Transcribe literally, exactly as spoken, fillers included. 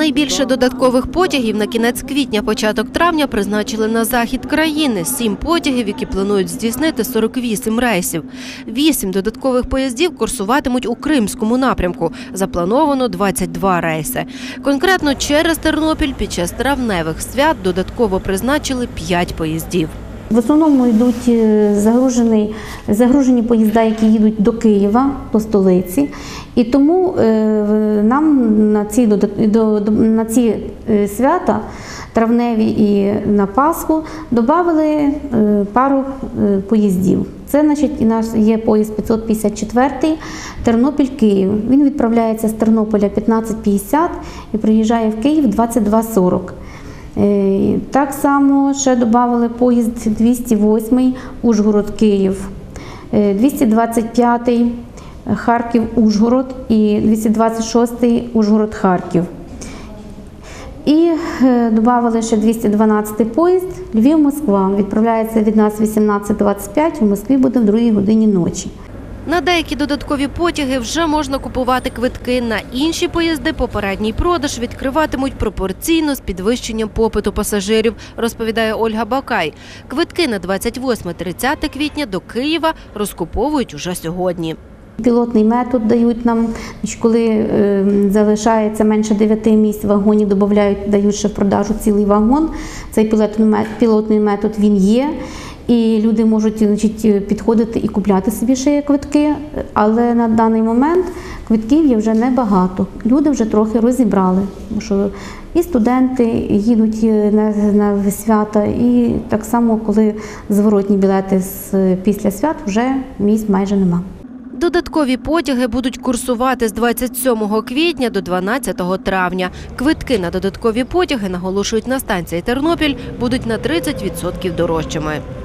Найбільше додаткових потягів на кінець квітня, початок травня призначили на захід країни. Сім потягів, які планують здійснити сорок вісім рейсів. Вісім додаткових поїздів курсуватимуть у Кримському напрямку. Заплановано двадцять два рейси. Конкретно через Тернопіль під час травневих свят додатково призначили п'ять поїздів. В основному йдуть загружені, загружені поїзда, які їдуть до Києва, до столиці. І тому нам на ці, на ці свята, травневі і на Пасху, додали пару поїздів. Це, значить, і наш є поїзд п'ятсот п'ятдесят четвертий Тернопіль-Київ. Він відправляється з Тернополя п'ятнадцять п'ятдесят і приїжджає в Київ двадцять два сорок. Так само ще додали поїзд двісті восьмий Ужгород-Київ, двісті двадцять п'ятий Харків-Ужгород і двісті двадцять шостий Ужгород-Харків. І додали ще двісті дванадцятий поїзд Львів-Москва. Відправляється від нас вісімнадцять двадцять п'ять, в Москві буде в другій годині ночі. На деякі додаткові потяги вже можна купувати квитки. На інші поїзди попередній продаж відкриватимуть пропорційно з підвищенням попиту пасажирів, розповідає Ольга Бакай. Квитки на двадцять восьме - тридцяте квітня до Києва розкуповують уже сьогодні. Пілотний метод дають нам, коли е, залишається менше дев'яти місць в вагоні, додають, дають ще в продажу цілий вагон. Цей пілотний метод він є. І люди можуть, значить, підходити і купляти собі ще квитки, але на даний момент квитків є вже небагато. Люди вже трохи розібрали, тому що і студенти їдуть на, на свята, і так само, коли зворотні білети з, після свят, вже місць майже нема. Додаткові потяги будуть курсувати з двадцять сьомого квітня до дванадцятого травня. Квитки на додаткові потяги, наголошують на станції Тернопіль, будуть на тридцять відсотків дорожчими.